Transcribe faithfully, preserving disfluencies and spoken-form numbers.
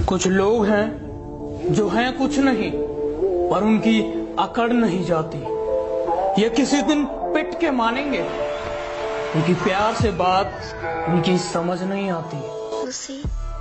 कुछ लोग हैं जो हैं कुछ नहीं, पर उनकी अकड़ नहीं जाती। ये किसी दिन पिट के मानेंगे, उनकी प्यार से बात उनकी समझ नहीं आती।